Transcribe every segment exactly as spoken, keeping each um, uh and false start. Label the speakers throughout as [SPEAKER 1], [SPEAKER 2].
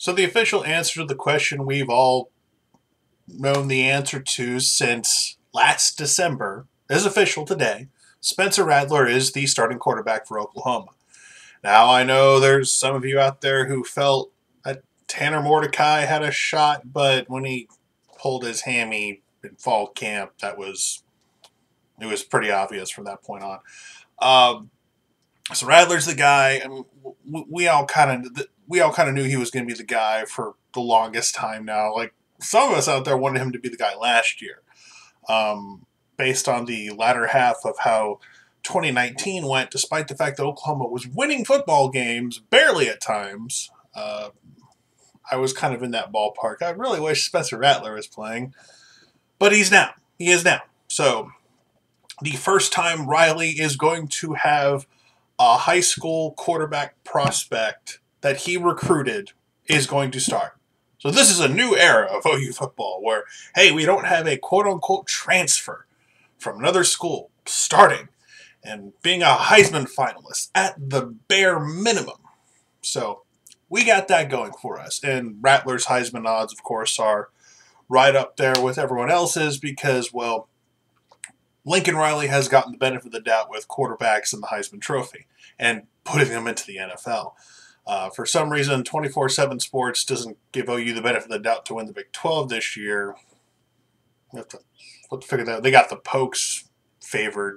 [SPEAKER 1] So the official answer to the question we've all known the answer to since last December is official today. Spencer Rattler is the starting quarterback for Oklahoma. Now, I know there's some of you out there who felt that Tanner Mordecai had a shot, but when he pulled his hammy in fall camp, that was it was pretty obvious from that point on. Um, so Rattler's the guy. I mean, we all kind of we all kind of knew he was going to be the guy for the longest time now. Like some of us out there wanted him to be the guy last year, um, based on the latter half of how twenty nineteen went, despite the fact that Oklahoma was winning football games, barely at times. Uh, I was kind of in that ballpark. I really wish Spencer Rattler was playing, but he's now. He is now. So the first time Riley is going to have a high school quarterback prospect that he recruited is going to start. So this is a new era of O U football where, hey, we don't have a quote-unquote transfer from another school starting and being a Heisman finalist at the bare minimum. So we got that going for us. And Rattler's Heisman odds, of course, are right up there with everyone else's because, well, Lincoln Riley has gotten the benefit of the doubt with quarterbacks in the Heisman Trophy and putting them into the N F L. Uh, for some reason, twenty-four seven Sports doesn't give O U the benefit of the doubt to win the Big twelve this year. We have to, we'll have to figure that out. They got the Pokes favored.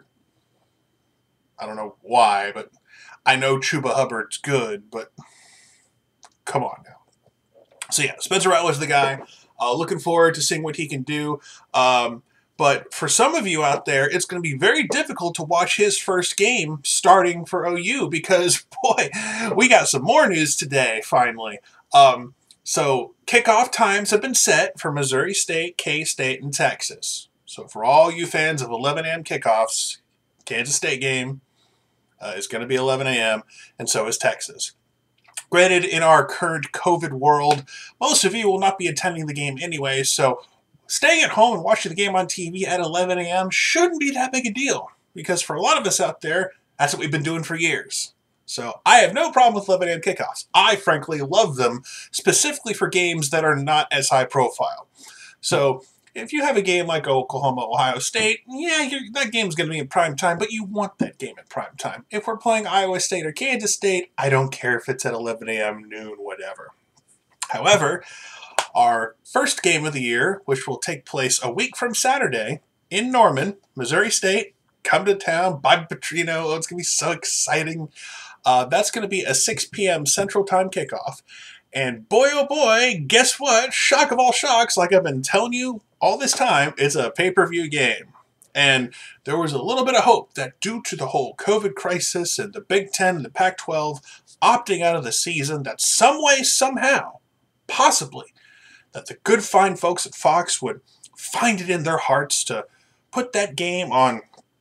[SPEAKER 1] I don't know why, but I know Chuba Hubbard's good, but come on now. So yeah, Spencer Rattler's the guy. Uh, looking forward to seeing what he can do. Um, but for some of you out there, it's going to be very difficult to watch his first game starting for O U because, boy, we got some more news today, finally. Um, so kickoff times have been set for Missouri State, K-State, and Texas. So for all you fans of eleven a.m. kickoffs, Kansas State game uh, is going to be eleven a.m., and so is Texas. Granted, in our current COVID world, most of you will not be attending the game anyway, so staying at home and watching the game on T V at eleven a.m. shouldn't be that big a deal, because for a lot of us out there, that's what we've been doing for years. So I have no problem with eleven a.m. kickoffs. I frankly love them, specifically for games that are not as high profile. So if you have a game like Oklahoma, Ohio State, yeah, you're, that game's going to be in prime time, but you want that game at prime time. If we're playing Iowa State or Kansas State, I don't care if it's at eleven a.m., noon, whatever. However, our first game of the year, which will take place a week from Saturday in Norman, Missouri State, come to town, Bobby Petrino, oh, it's going to be so exciting. Uh, that's going to be a six p.m. Central Time kickoff. And boy, oh boy, guess what? Shock of all shocks, like I've been telling you all this time, it's a pay-per-view game. And there was a little bit of hope that due to the whole COVID crisis and the Big Ten and the Pac twelve opting out of the season, that some way, somehow, possibly, that the good fine folks at Fox would find it in their hearts to put that game on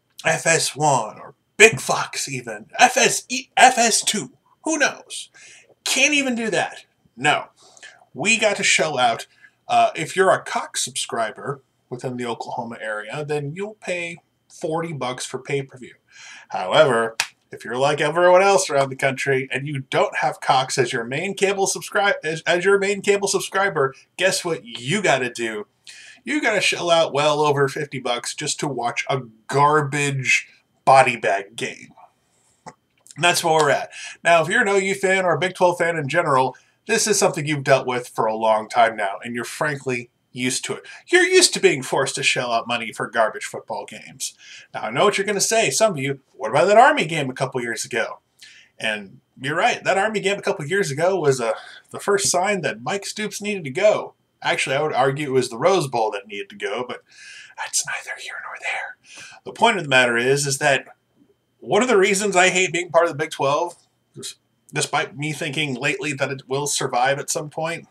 [SPEAKER 1] F S one or Big Fox even, F S, F S two, who knows? Can't even do that. No. We got to shell out. Uh, if you're a Cox subscriber within the Oklahoma area, then you'll pay forty bucks for pay-per-view. However, if you're like everyone else around the country and you don't have Cox as your main cable subscribe as, as your main cable subscriber, guess what you got to do? You got to shell out well over fifty bucks just to watch a garbage body bag game. And that's where we're at. Now, if you're an O U fan or a Big twelve fan in general, this is something you've dealt with for a long time now, and you're frankly used to it. You're used to being forced to shell out money for garbage football games. Now, I know what you're going to say. Some of you, what about that Army game a couple years ago? And you're right. That Army game a couple years ago was uh, the first sign that Mike Stoops needed to go. Actually, I would argue it was the Rose Bowl that needed to go, but that's neither here nor there. The point of the matter is, is that one of the reasons I hate being part of the Big twelve, despite me thinking lately that it will survive at some point,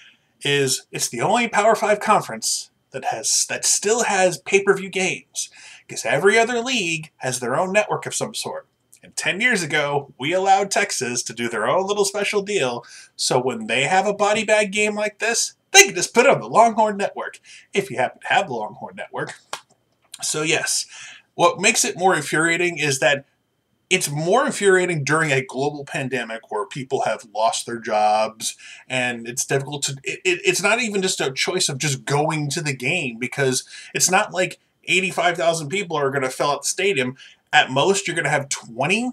[SPEAKER 1] is it's the only Power Five conference that has that still has pay-per-view games, because every other league has their own network of some sort. And ten years ago, we allowed Texas to do their own little special deal, so when they have a body bag game like this, they can just put it on the Longhorn Network, if you happen to have the Longhorn Network. So yes, what makes it more infuriating is that it's more infuriating during a global pandemic where people have lost their jobs and it's difficult to it, it, it's not even just a choice of just going to the game, because it's not like eighty-five thousand people are going to fill out the stadium. At most you're going to have twenty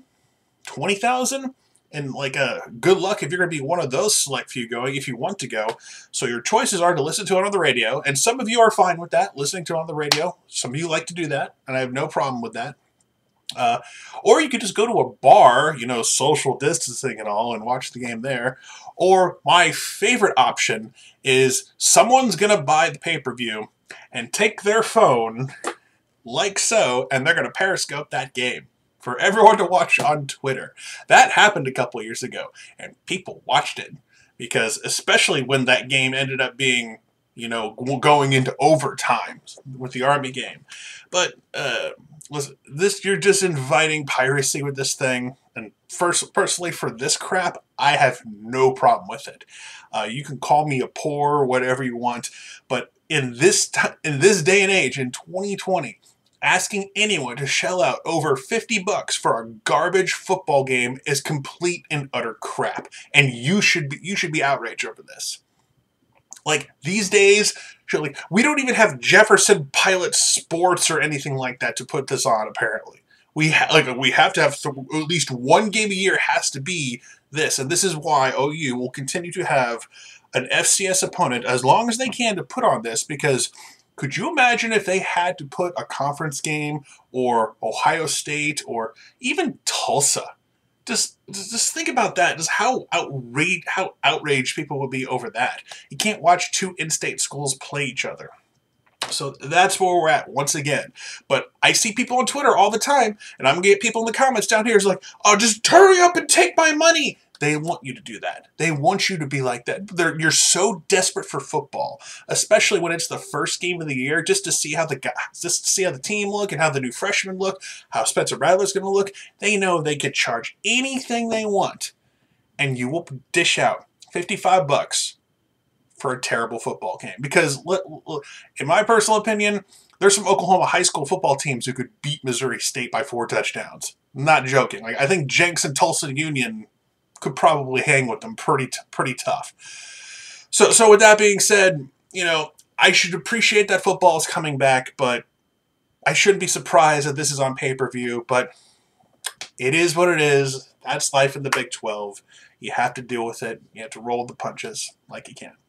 [SPEAKER 1] thousand, and like a uh, good luck if you're going to be one of those select few going if you want to go. So your choices are to listen to it on the radio, and some of you are fine with that, listening to it on the radio. Some of you like to do that, and I have no problem with that. Uh, or you could just go to a bar, you know, social distancing and all, and watch the game there. Or my favorite option is someone's going to buy the pay-per-view and take their phone, like so, and they're going to Periscope that game for everyone to watch on Twitter. That happened a couple years ago, and people watched it, because especially when that game ended up being, you know, going into overtime with the Army game. But, uh... listen, this, you're just inviting piracy with this thing, and first, personally, for this crap, I have no problem with it. Uh, you can call me a poor, whatever you want, but in this t in this day and age, in twenty twenty, asking anyone to shell out over fifty bucks for a garbage football game is complete and utter crap, and you should be, you should be outraged over this. Like, these days, surely, we don't even have Jefferson Pilot Sports or anything like that to put this on, apparently. We, ha like, we have to have th at least one game a year has to be this, and this is why O U will continue to have an F C S opponent as long as they can to put on this, because could you imagine if they had to put a conference game, or Ohio State, or even Tulsa? Just, just think about that. Just how outraged, how outraged people would be over that. You can't watch two in-state schools play each other. So that's where we're at once again. But I see people on Twitter all the time, and I'm gonna get people in the comments down here is like, "Oh, just hurry up and take my money." They want you to do that. They want you to be like that. They're, you're so desperate for football, especially when it's the first game of the year, just to see how the guys, just to see how the team look and how the new freshmen look, how Spencer Rattler's going to look. They know they could charge anything they want, and you will dish out fifty-five bucks for a terrible football game. Because, in my personal opinion, there's some Oklahoma high school football teams who could beat Missouri State by four touchdowns. I'm not joking. Like, I think Jenks and Tulsa Union could probably hang with them pretty t pretty tough. So, so with that being said, you know, I should appreciate that football is coming back, but I shouldn't be surprised that this is on pay-per-view. But it is what it is. That's life in the Big twelve. You have to deal with it. You have to roll the punches like you can.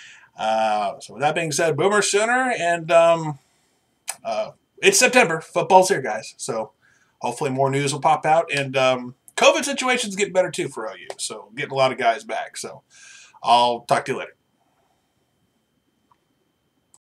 [SPEAKER 1] Uh, so with that being said, Boomer Sooner, and um, uh, it's September. Football's here, guys. So hopefully more news will pop out, and um, COVID situation's getting better too for O U, so getting a lot of guys back. So I'll talk to you later.